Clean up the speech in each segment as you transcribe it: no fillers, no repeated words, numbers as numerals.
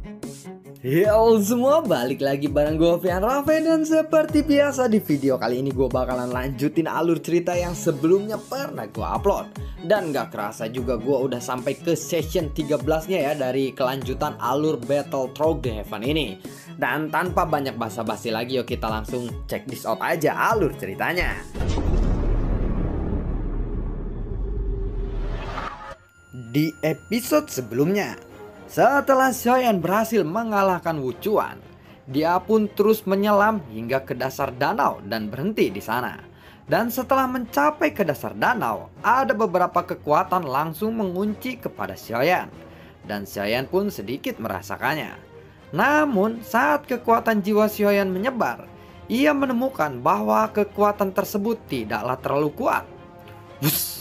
Yo semua, balik lagi bareng gue Fian Rafe. Dan seperti biasa di video kali ini gue bakalan lanjutin alur cerita yang sebelumnya pernah gue upload. Dan gak kerasa juga gue udah sampai ke session 13 nya ya dari kelanjutan alur Battle Through the Heaven ini. Dan tanpa banyak basa-basi lagi, yuk kita langsung check this out aja alur ceritanya. Di episode sebelumnya, setelah Xiaoyan berhasil mengalahkan Wu Chuan, dia pun terus menyelam hingga ke dasar danau dan berhenti di sana. Dan setelah mencapai ke dasar danau, ada beberapa kekuatan langsung mengunci kepada Xiaoyan. Dan Xiaoyan pun sedikit merasakannya. Namun saat kekuatan jiwa Xiaoyan menyebar, ia menemukan bahwa kekuatan tersebut tidaklah terlalu kuat. Wuss!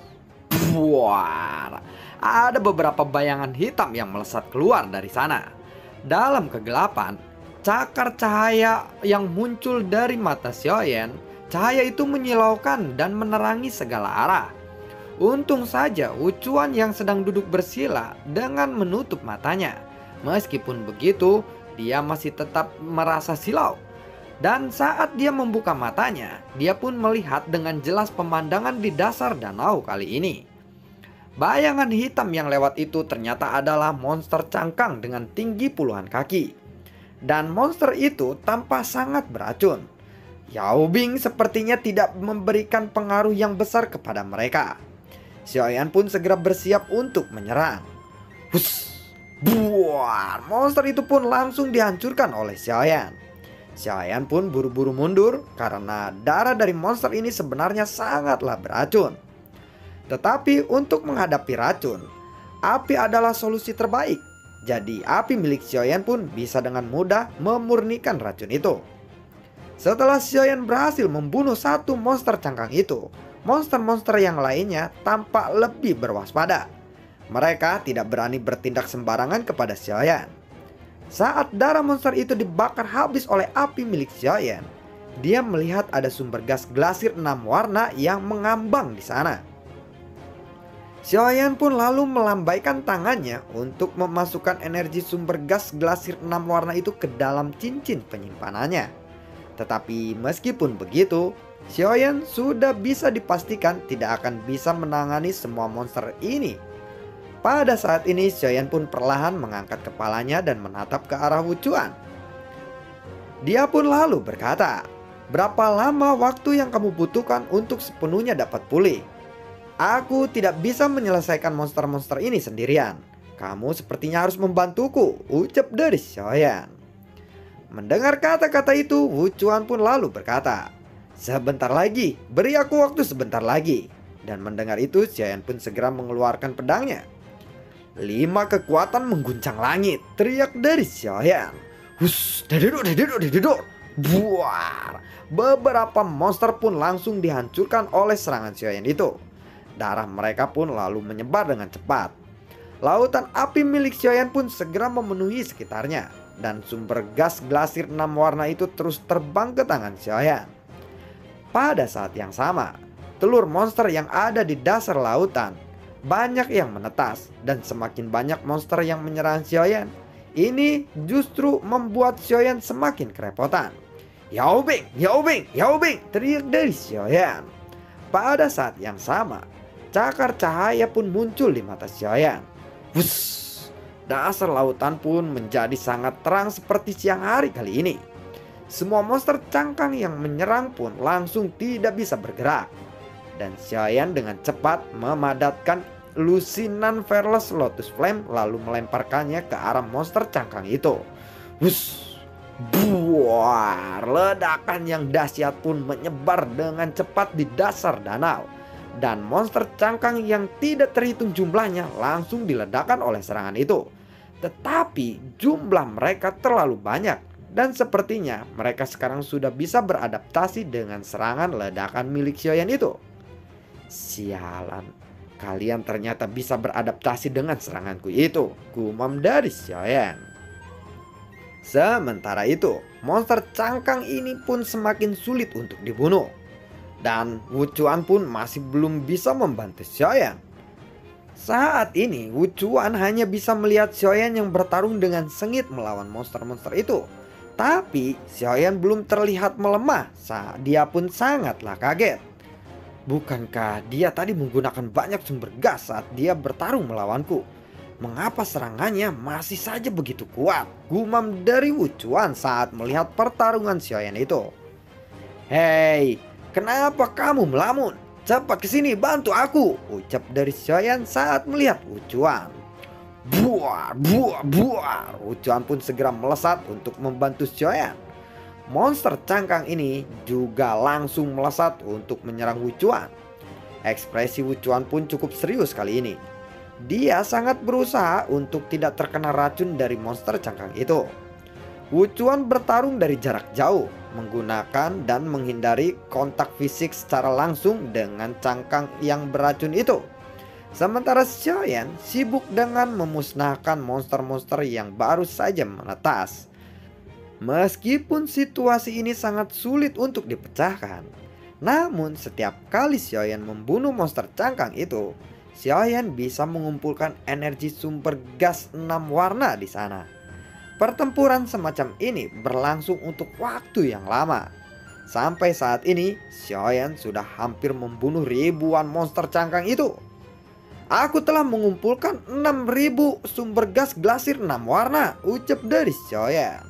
Buar! Ada beberapa bayangan hitam yang melesat keluar dari sana. Dalam kegelapan, cakar cahaya yang muncul dari mata Xiaoyan, cahaya itu menyilaukan dan menerangi segala arah. Untung saja Wu Chuan yang sedang duduk bersila dengan menutup matanya. Meskipun begitu, dia masih tetap merasa silau. Dan saat dia membuka matanya, dia pun melihat dengan jelas pemandangan di dasar danau kali ini. Bayangan hitam yang lewat itu ternyata adalah monster cangkang dengan tinggi puluhan kaki. Dan monster itu tampak sangat beracun. Yao Bing sepertinya tidak memberikan pengaruh yang besar kepada mereka. Xiaoyan pun segera bersiap untuk menyerang. Hus! Buar! Monster itu pun langsung dihancurkan oleh Xiaoyan. Xiaoyan pun buru-buru mundur karena darah dari monster ini sebenarnya sangatlah beracun. Tetapi untuk menghadapi racun, api adalah solusi terbaik. Jadi api milik Xiaoyan pun bisa dengan mudah memurnikan racun itu. Setelah Xiaoyan berhasil membunuh satu monster cangkang itu, monster-monster yang lainnya tampak lebih berwaspada. Mereka tidak berani bertindak sembarangan kepada Xiaoyan. Saat darah monster itu dibakar habis oleh api milik Xiaoyan, dia melihat ada sumber gas glasir 6 warna yang mengambang di sana. Xiaoyan pun lalu melambaikan tangannya untuk memasukkan energi sumber gas glasir 6 warna itu ke dalam cincin penyimpanannya. Tetapi meskipun begitu, Xiaoyan sudah bisa dipastikan tidak akan bisa menangani semua monster ini. Pada saat ini Xiaoyan pun perlahan mengangkat kepalanya dan menatap ke arah Wu Chuan. Dia pun lalu berkata, "Berapa lama waktu yang kamu butuhkan untuk sepenuhnya dapat pulih? Aku tidak bisa menyelesaikan monster-monster ini sendirian. Kamu sepertinya harus membantuku," ucap dari Xiaoyan. Mendengar kata-kata itu, Wu Chuan pun lalu berkata, "Sebentar lagi, beri aku waktu sebentar lagi." Dan mendengar itu, Xiaoyan pun segera mengeluarkan pedangnya. 5 kekuatan mengguncang langit, teriak dari Xiaoyan. Hus, dededuk, dededuk, dededuk. Buar! Beberapa monster pun langsung dihancurkan oleh serangan Xiaoyan itu. Darah mereka pun lalu menyebar dengan cepat. Lautan api milik Xiaoyan pun segera memenuhi sekitarnya. Dan sumber gas glasir 6 warna itu terus terbang ke tangan Xiaoyan. Pada saat yang sama, telur monster yang ada di dasar lautan banyak yang menetas. Dan semakin banyak monster yang menyerang Xiaoyan, ini justru membuat Xiaoyan semakin kerepotan. "Yao Bing, Yao Bing, Yao Bing!" teriak dari Xiaoyan. Pada saat yang sama, cakar cahaya pun muncul di mata Xiaoyan. Wuss! Dasar lautan pun menjadi sangat terang seperti siang hari kali ini. Semua monster cangkang yang menyerang pun langsung tidak bisa bergerak. Dan Xiaoyan dengan cepat memadatkan lusinan Fearless Lotus Flame lalu melemparkannya ke arah monster cangkang itu. Wuss! Buar! Ledakan yang dahsyat pun menyebar dengan cepat di dasar danau. Dan monster cangkang yang tidak terhitung jumlahnya langsung diledakkan oleh serangan itu. Tetapi jumlah mereka terlalu banyak. Dan sepertinya mereka sekarang sudah bisa beradaptasi dengan serangan ledakan milik Xiaoyan itu. Sialan, kalian ternyata bisa beradaptasi dengan seranganku itu, gumam dari Xiaoyan. Sementara itu, monster cangkang ini pun semakin sulit untuk dibunuh. Dan Wu Chuan pun masih belum bisa membantu Xiaoyan. Saat ini, Wuchuan hanya bisa melihat Xiaoyan yang bertarung dengan sengit melawan monster-monster itu. Tapi, Xiaoyan belum terlihat melemah saat dia pun sangatlah kaget. Bukankah dia tadi menggunakan banyak sumber gas saat dia bertarung melawanku? Mengapa serangannya masih saja begitu kuat? Gumam dari Wuchuan saat melihat pertarungan Xiaoyan itu. Hei, kenapa kamu melamun? Cepat kesini bantu aku, ucap dari Xiaoyan saat melihat Wuchuan. Buar, buar, buar. Wuchuan pun segera melesat untuk membantu Xiaoyan. Monster cangkang ini juga langsung melesat untuk menyerang Wuchuan. Ekspresi Wuchuan pun cukup serius kali ini. Dia sangat berusaha untuk tidak terkena racun dari monster cangkang itu. Wuchuan bertarung dari jarak jauh, menggunakan dan menghindari kontak fisik secara langsung dengan cangkang yang beracun itu. Sementara Xiaoyan sibuk dengan memusnahkan monster-monster yang baru saja menetas. Meskipun situasi ini sangat sulit untuk dipecahkan, namun setiap kali Xiaoyan membunuh monster cangkang itu, Xiaoyan bisa mengumpulkan energi sumber gas 6 warna di sana. Pertempuran semacam ini berlangsung untuk waktu yang lama. Sampai saat ini, Xiaoyan sudah hampir membunuh ribuan monster cangkang itu. Aku telah mengumpulkan 6.000 sumber gas glasir 6 warna, ucap dari Xiaoyan.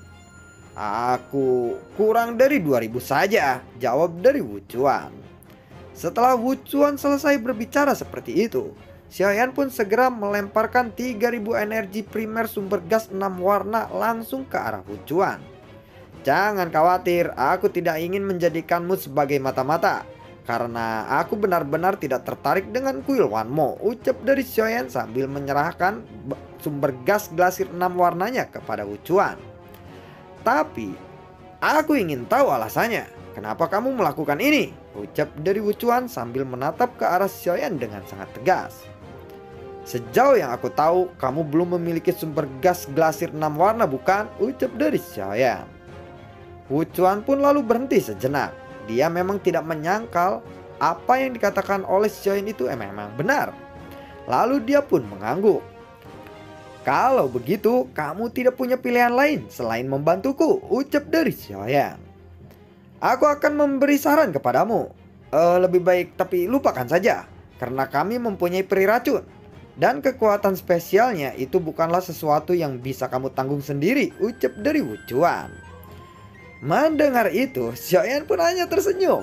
Aku kurang dari 2.000 saja, jawab dari Wuchuan. Setelah Wuchuan selesai berbicara seperti itu, Xiaoyan pun segera melemparkan 3.000 energi primer sumber gas 6 warna langsung ke arah Wuchuan. Jangan khawatir, aku tidak ingin menjadikanmu sebagai mata-mata, karena aku benar-benar tidak tertarik dengan kuil Wanmo, ucap dari Xiaoyan sambil menyerahkan sumber gas glasir 6 warnanya kepada Wuchuan. Tapi, aku ingin tahu alasannya. Kenapa kamu melakukan ini? Ucap dari Wuchuan sambil menatap ke arah Xiaoyan dengan sangat tegas. Sejauh yang aku tahu, kamu belum memiliki sumber gas glasir 6 warna bukan? Ucap dari Xiaoyan. Wuchuan pun lalu berhenti sejenak. Dia memang tidak menyangkal apa yang dikatakan oleh Xiaoyan itu memang benar. Lalu dia pun mengangguk. Kalau begitu, kamu tidak punya pilihan lain selain membantuku, ucap dari Xiaoyan. Aku akan memberi saran kepadamu. Lebih baik tapi lupakan saja, karena kami mempunyai peri racun. Dan kekuatan spesialnya itu bukanlah sesuatu yang bisa kamu tanggung sendiri, ucap dari Wuchuan. Mendengar itu, Xiaoyan pun hanya tersenyum.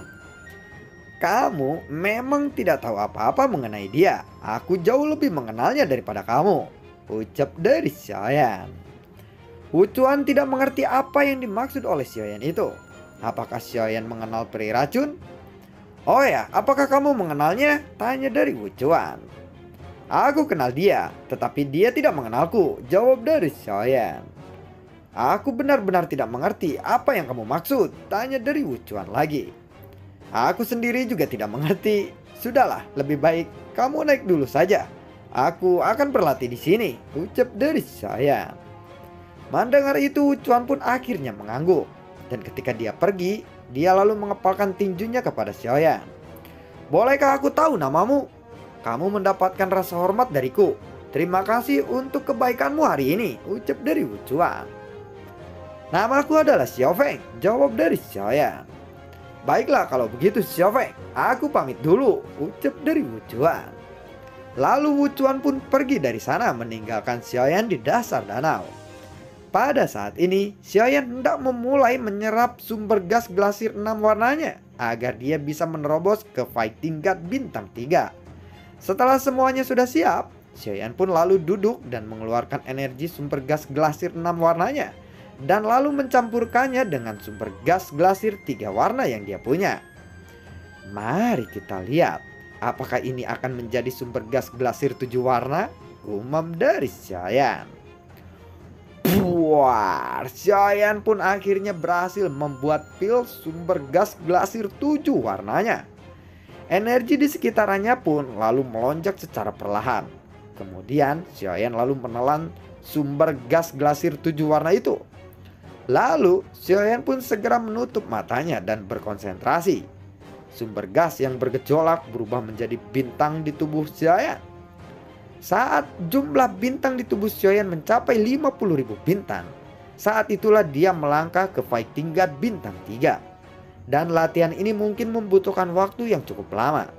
Kamu memang tidak tahu apa-apa mengenai dia. Aku jauh lebih mengenalnya daripada kamu, ucap dari Xiaoyan. Wuchuan tidak mengerti apa yang dimaksud oleh Xiaoyan itu. Apakah Xiaoyan mengenal peri racun? Oh ya, apakah kamu mengenalnya? Tanya dari Wuchuan. Aku kenal dia, tetapi dia tidak mengenalku, jawab dari Xiaoyan. Aku benar-benar tidak mengerti apa yang kamu maksud, tanya dari Wuchuan lagi. Aku sendiri juga tidak mengerti. Sudahlah, lebih baik kamu naik dulu saja. Aku akan berlatih di sini, ucap dari Xiaoyan. Mendengar itu, Wuchuan pun akhirnya mengangguk. Dan ketika dia pergi, dia lalu mengepalkan tinjunya kepada Xiaoyan. Bolehkah aku tahu namamu? Kamu mendapatkan rasa hormat dariku. Terima kasih untuk kebaikanmu hari ini, ucap dari Wuchuan. Namaku adalah Xiaofeng, jawab dari Xiaoyan. Baiklah kalau begitu Xiaofeng, aku pamit dulu, ucap dari Wuchuan. Lalu Wuchuan pun pergi dari sana meninggalkan Xiaoyan di dasar danau. Pada saat ini, Xiaoyan hendak memulai menyerap sumber gas glasir 6 warnanya agar dia bisa menerobos ke fighting god bintang 3. Setelah semuanya sudah siap, Xiaoyan pun lalu duduk dan mengeluarkan energi sumber gas glasir 6 warnanya dan lalu mencampurkannya dengan sumber gas glasir 3 warna yang dia punya. Mari kita lihat, apakah ini akan menjadi sumber gas glasir 7 warna? Gumam dari Xiaoyan. Buar, Xiaoyan pun akhirnya berhasil membuat pil sumber gas glasir 7 warnanya. Energi di sekitarnya pun lalu melonjak secara perlahan. Kemudian Xiaoyan lalu menelan sumber gas glasir 7 warna itu. Lalu Xiaoyan pun segera menutup matanya dan berkonsentrasi. Sumber gas yang bergejolak berubah menjadi bintang di tubuh Xiaoyan. Saat jumlah bintang di tubuh Xiaoyan mencapai 50.000 bintang, saat itulah dia melangkah ke Fighting God bintang 3. Dan latihan ini mungkin membutuhkan waktu yang cukup lama.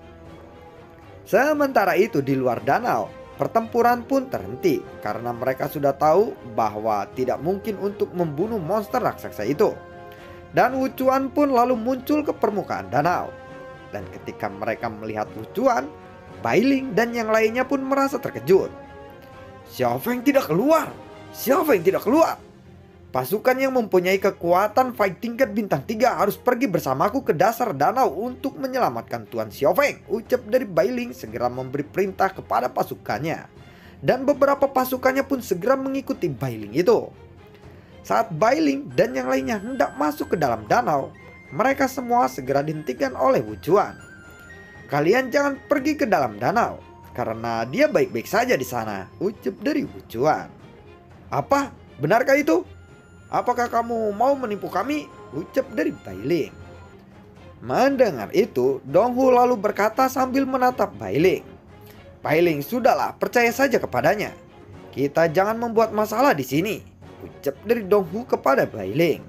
Sementara itu di luar danau, pertempuran pun terhenti karena mereka sudah tahu bahwa tidak mungkin untuk membunuh monster raksasa itu. Dan Wuchuan pun lalu muncul ke permukaan danau. Dan ketika mereka melihat Wuchuan, Bailing dan yang lainnya pun merasa terkejut. Xiao Feng tidak keluar! Xiao Feng tidak keluar! Pasukan yang mempunyai kekuatan Fighting God bintang 3 harus pergi bersamaku ke dasar danau untuk menyelamatkan Tuan Xiao Feng, ucap dari Bailing segera memberi perintah kepada pasukannya. Dan beberapa pasukannya pun segera mengikuti Bailing itu. Saat Bailing dan yang lainnya hendak masuk ke dalam danau, mereka semua segera dihentikan oleh Wuchuan. Kalian jangan pergi ke dalam danau, karena dia baik-baik saja di sana, ucap dari Wuchuan. Apa? Benarkah itu? Apakah kamu mau menipu kami? Ucap dari Bailing. Mendengar itu, Donghu lalu berkata sambil menatap Bailing. Bailing, sudahlah, percaya saja kepadanya. Kita jangan membuat masalah di sini, ucap dari Donghu kepada Bailing.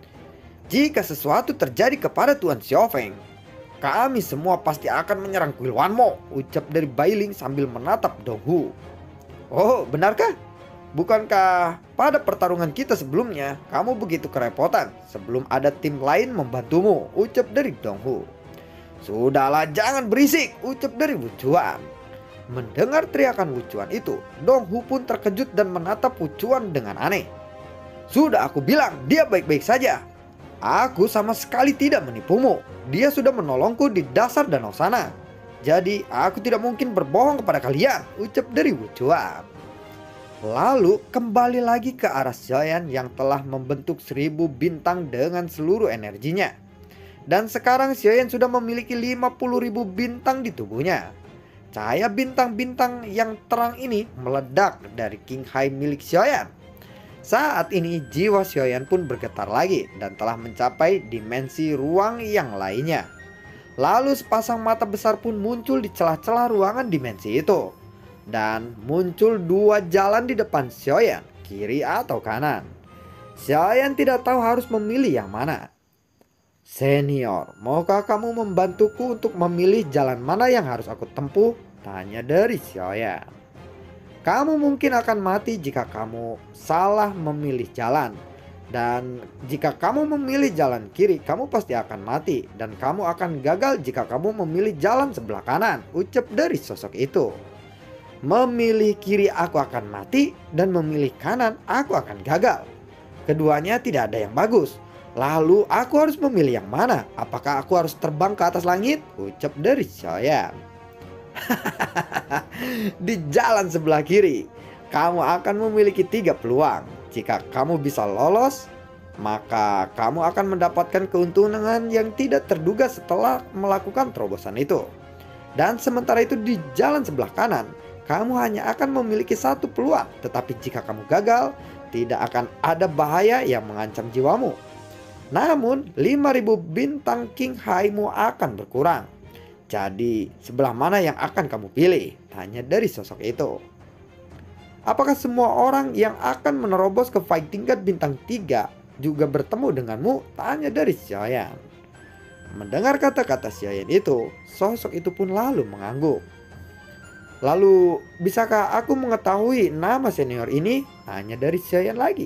Jika sesuatu terjadi kepada Tuan Xiao Feng, kami semua pasti akan menyerang kuil Wanmo, ucap dari Bailing sambil menatap Donghu. Oh, benarkah? Bukankah pada pertarungan kita sebelumnya kamu begitu kerepotan sebelum ada tim lain membantumu, ucap dari Donghu. Sudahlah, jangan berisik, ucap dari Wuchuan. Mendengar teriakan Wuchuan itu, Donghu pun terkejut dan menatap Wuchuan dengan aneh. Sudah aku bilang dia baik-baik saja. Aku sama sekali tidak menipumu. Dia sudah menolongku di dasar danau sana. Jadi aku tidak mungkin berbohong kepada kalian, ucap dari Wuchuan. Lalu kembali lagi ke arah Xiaoyan yang telah membentuk 1000 bintang dengan seluruh energinya. Dan sekarang Xiaoyan sudah memiliki 50.000 bintang di tubuhnya. Cahaya bintang-bintang yang terang ini meledak dari King Hai milik Xiaoyan. Saat ini jiwa Xiaoyan pun bergetar lagi dan telah mencapai dimensi ruang yang lainnya. Lalu sepasang mata besar pun muncul di celah-celah ruangan dimensi itu. Dan muncul 2 jalan di depan Xiaoyan, kiri atau kanan. Xiaoyan tidak tahu harus memilih yang mana. Senior, maukah kamu membantuku untuk memilih jalan mana yang harus aku tempuh? Tanya dari Xiaoyan. Kamu mungkin akan mati jika kamu salah memilih jalan. Dan jika kamu memilih jalan kiri, kamu pasti akan mati. Dan kamu akan gagal jika kamu memilih jalan sebelah kanan, ucap dari sosok itu. Memilih kiri aku akan mati dan memilih kanan aku akan gagal. Keduanya tidak ada yang bagus. Lalu aku harus memilih yang mana? Apakah aku harus terbang ke atas langit? Ucap dari Xiaoyan. Di jalan sebelah kiri, kamu akan memiliki 3 peluang. Jika kamu bisa lolos, maka kamu akan mendapatkan keuntungan yang tidak terduga setelah melakukan terobosan itu. Dan sementara itu di jalan sebelah kanan, kamu hanya akan memiliki 1 peluang, tetapi jika kamu gagal, tidak akan ada bahaya yang mengancam jiwamu. Namun, 5.000 bintang King Hai-mu akan berkurang. Jadi, sebelah mana yang akan kamu pilih? Tanya dari sosok itu. Apakah semua orang yang akan menerobos ke Fighting God bintang 3 juga bertemu denganmu? Tanya dari Xiaoyan. Mendengar kata-kata Xiaoyan itu, sosok itu pun lalu mengangguk. Lalu, bisakah aku mengetahui nama senior ini? Tanya dari Xiaoyan lagi.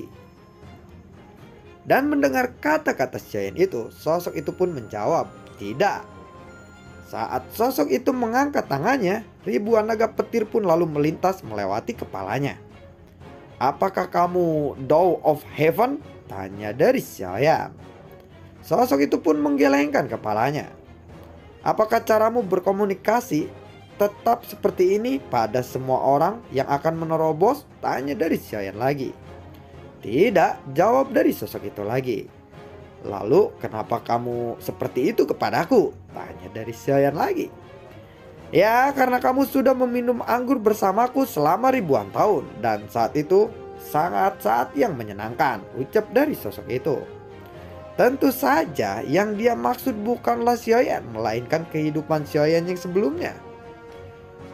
Dan mendengar kata-kata Xiaoyan itu, sosok itu pun menjawab, tidak. Saat sosok itu mengangkat tangannya, ribuan naga petir pun lalu melintas melewati kepalanya. Apakah kamu Dow of Heaven? Tanya dari Xiaoyan. Sosok itu pun menggelengkan kepalanya. Apakah caramu berkomunikasi tetap seperti ini pada semua orang yang akan menerobos? Tanya dari Xiaoyan lagi. Tidak, jawab dari sosok itu lagi. Lalu kenapa kamu seperti itu kepadaku? Tanya dari Xiaoyan lagi. Ya, karena kamu sudah meminum anggur bersamaku selama ribuan tahun. Dan saat itu sangat saat yang menyenangkan, ucap dari sosok itu. Tentu saja yang dia maksud bukanlah Xiaoyan, melainkan kehidupan Xiaoyan yang sebelumnya.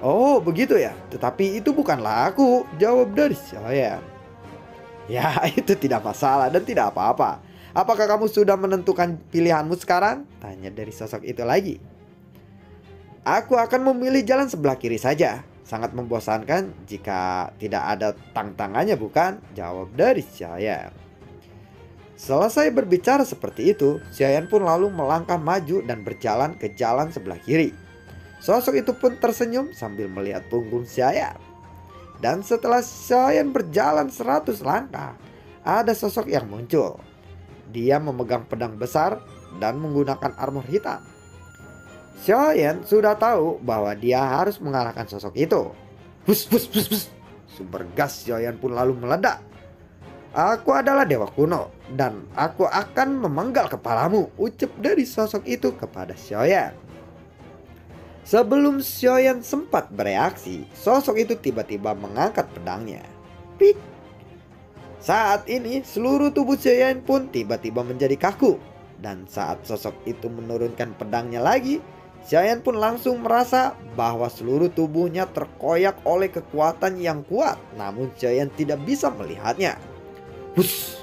Oh begitu ya, tetapi itu bukanlah aku, jawab dari Xiaoyan. Ya itu tidak masalah dan tidak apa-apa. Apakah kamu sudah menentukan pilihanmu sekarang? Tanya dari sosok itu lagi. Aku akan memilih jalan sebelah kiri saja. Sangat membosankan jika tidak ada tantangannya bukan? Jawab dari Xiaoyan. Selesai berbicara seperti itu, Xiaoyan pun lalu melangkah maju dan berjalan ke jalan sebelah kiri. Sosok itu pun tersenyum sambil melihat punggung Xiaoyan. Dan setelah Xiaoyan berjalan 100 langkah, ada sosok yang muncul. Dia memegang pedang besar dan menggunakan armor hitam. Xiaoyan sudah tahu bahwa dia harus mengalahkan sosok itu. Bus bus bus bus. Sumber gas Xiaoyan pun lalu meledak. Aku adalah dewa kuno dan aku akan memenggal kepalamu, ucap dari sosok itu kepada Xiaoyan. Sebelum Xiaoyan sempat bereaksi, sosok itu tiba-tiba mengangkat pedangnya. Pik. Saat ini seluruh tubuh Xiaoyan pun tiba-tiba menjadi kaku. Dan saat sosok itu menurunkan pedangnya lagi, Xiaoyan pun langsung merasa bahwa seluruh tubuhnya terkoyak oleh kekuatan yang kuat. Namun Xiaoyan tidak bisa melihatnya. Bus.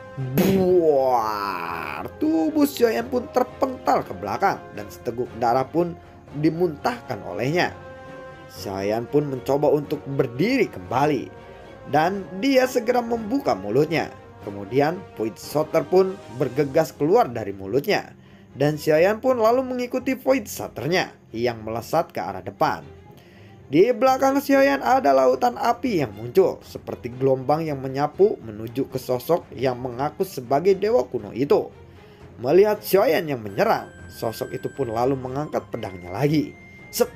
Buar. Tubuh Xiaoyan pun terpental ke belakang dan seteguk darah pun dimuntahkan olehnya. Xiaoyan pun mencoba untuk berdiri kembali dan dia segera membuka mulutnya. Kemudian Void Shotter pun bergegas keluar dari mulutnya dan Xiaoyan pun lalu mengikuti Void Shotternya yang melesat ke arah depan. Di belakang Xiaoyan ada lautan api yang muncul seperti gelombang yang menyapu menuju ke sosok yang mengaku sebagai dewa kuno itu. Melihat Xiaoyan yang menyerang, sosok itu pun lalu mengangkat pedangnya lagi. Set,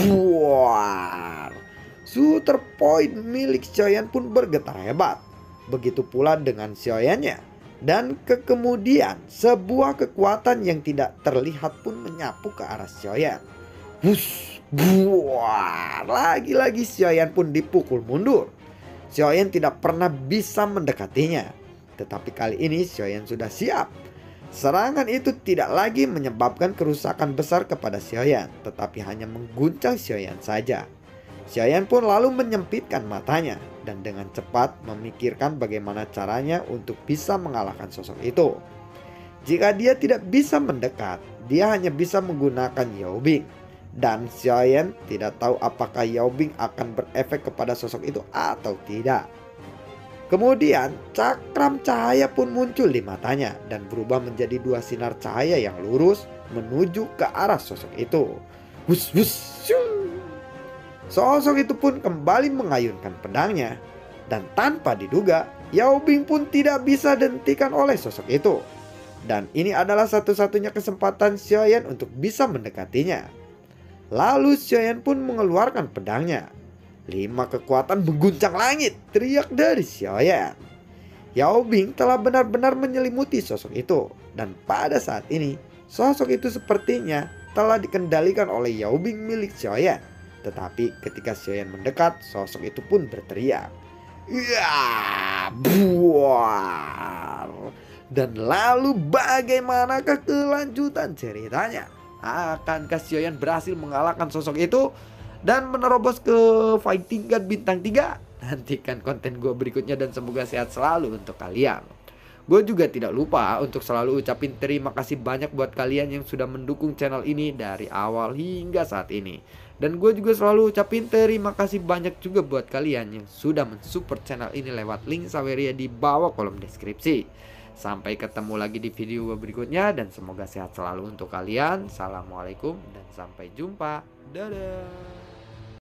buar. Shooter point milik Xiaoyan pun bergetar hebat. Begitu pula dengan Xiaoyannya. Dan kemudian sebuah kekuatan yang tidak terlihat pun menyapu ke arah Xiaoyan. Wush. Buar, lagi-lagi Xiaoyan pun dipukul mundur. Xiaoyan tidak pernah bisa mendekatinya. Tetapi kali ini Xiaoyan sudah siap. Serangan itu tidak lagi menyebabkan kerusakan besar kepada Xiaoyan, tetapi hanya mengguncang Xiaoyan saja. Xiaoyan pun lalu menyempitkan matanya dan dengan cepat memikirkan bagaimana caranya untuk bisa mengalahkan sosok itu. Jika dia tidak bisa mendekat, dia hanya bisa menggunakan Yaobing. Dan Xiaoyan tidak tahu apakah Yaobing akan berefek kepada sosok itu atau tidak. Kemudian cakram cahaya pun muncul di matanya dan berubah menjadi dua sinar cahaya yang lurus menuju ke arah sosok itu. Wus wus shung. Sosok itu pun kembali mengayunkan pedangnya dan tanpa diduga Yaobing pun tidak bisa dihentikan oleh sosok itu. Dan ini adalah satu-satunya kesempatan Xiaoyan untuk bisa mendekatinya. Lalu Xiaoyan pun mengeluarkan pedangnya. 5 kekuatan mengguncang langit, teriak dari Xiaoyan. Yaobing telah benar-benar menyelimuti sosok itu. Dan pada saat ini, sosok itu sepertinya telah dikendalikan oleh Yaobing milik Xiaoyan. Tetapi ketika Xiaoyan mendekat, sosok itu pun berteriak. Ya, buar. Dan lalu bagaimanakah kelanjutan ceritanya? Akankah Xiaoyan berhasil mengalahkan sosok itu dan menerobos ke fighting god bintang 3? Nantikan konten gue berikutnya dan semoga sehat selalu untuk kalian. Gue juga tidak lupa untuk selalu ucapin terima kasih banyak buat kalian yang sudah mendukung channel ini dari awal hingga saat ini. Dan gue juga selalu ucapin terima kasih banyak juga buat kalian yang sudah mensupport channel ini lewat link Saweria di bawah kolom deskripsi. Sampai ketemu lagi di video berikutnya dan semoga sehat selalu untuk kalian. Assalamualaikum dan sampai jumpa. Dadah.